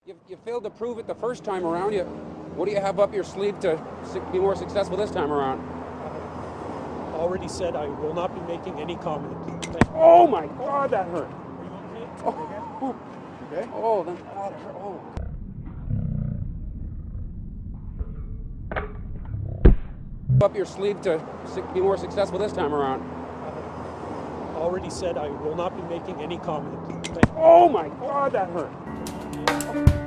You failed to prove it the first time around. What do you have up your sleeve to be more successful this time around? Already said I will not be making any comment. Oh my God, that hurt. Are you okay? Oh, Okay. oh, that hurt. Oh. Up your sleeve to be more successful this time around. Already said I will not be making any comment. Oh my God, that hurt.